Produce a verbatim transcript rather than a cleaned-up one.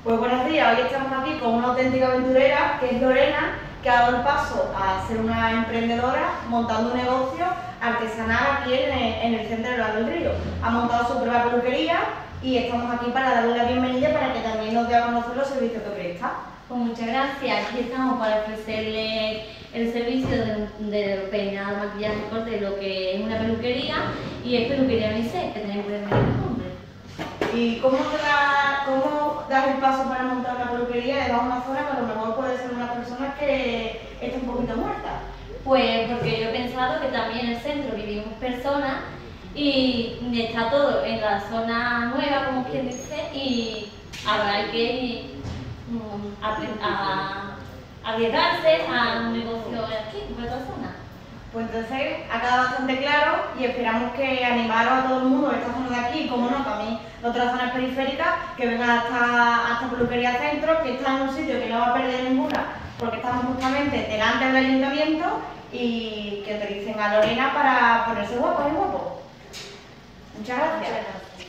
Pues buenos días, hoy estamos aquí con una auténtica aventurera que es Lorena, que ha dado el paso a ser una emprendedora montando un negocio artesanal aquí en el, en el centro de Val del Río. Ha montado su propia peluquería y estamos aquí para darle la bienvenida para que también nos dé a conocer los servicios que presta. Pues muchas gracias, aquí estamos para ofrecerle el servicio de, de peinado, maquillaje y corte de lo que es una peluquería, y es Peluquería Unicef, que tenemos por el medio del nombre. ¿Y cómo, te da, cómo das el paso para montar una peluquería? Le das una zona que a lo mejor puede ser una persona que esté un poquito muerta. Pues porque yo he pensado que también en el centro vivimos personas y está todo en la zona nueva, como quien dice, y habrá que um, a, a, arriesgarse a un negocio aquí, en otra zona. Pues entonces ha quedado bastante claro y esperamos que animaros a todo el mundo de esta zona de aquí, y como no, también de otras zonas periféricas, que vengan hasta, hasta Peluquería Centro, que está en un sitio que no va a perder ninguna, porque estamos justamente delante del ayuntamiento, y que utilicen a Lorena para ponerse guapos y guapos. Muchas gracias. Muchas gracias.